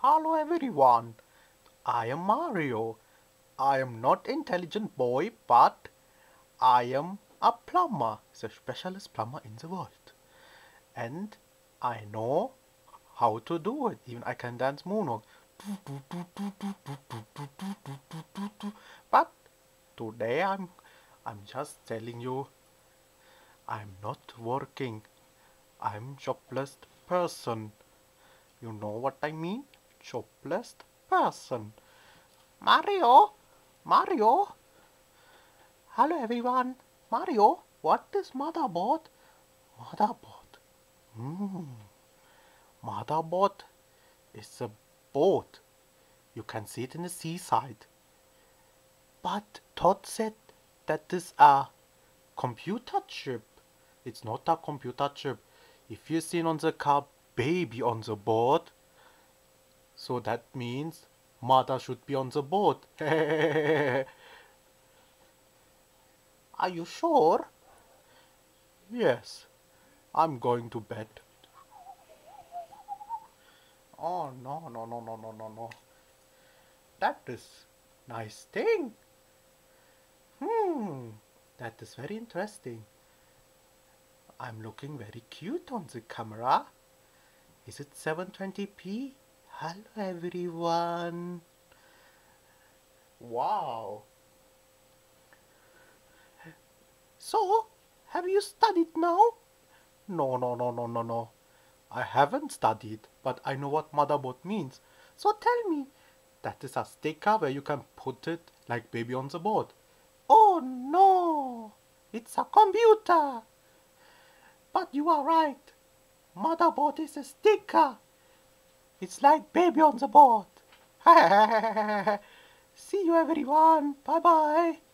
Hello everyone, I am Mario. I am not intelligent boy, but I am a plumber, the specialist plumber in the world. And I know how to do it. Even I can dance moonwalk. But today I'm just telling you I'm not working. I'm jobless person. You know what I mean? Jobless person. Mario! Mario! Hello everyone! Mario, what is motherboard? Motherboard. Hmm. Motherboard is a boat. You can see it in the seaside. But Todd said that is a computer chip. It's not a computer chip. If you see on the car baby on the board, so that means mother should be on the boat. Are you sure? Yes, I'm going to bed. Oh no, no, no, no, no, no, no. That is nice thing. That is very interesting. I'm looking very cute on the camera. Is it 720p? Hello everyone. Wow. So, have you studied now? No, no, no, no, no, no. I haven't studied, but I know what motherboard means. So tell me, that is a sticker where you can put it like baby on the board. Oh no, it's a computer. But you are right. Motherboard is a sticker. It's like baby on the board. See you everyone. Bye bye.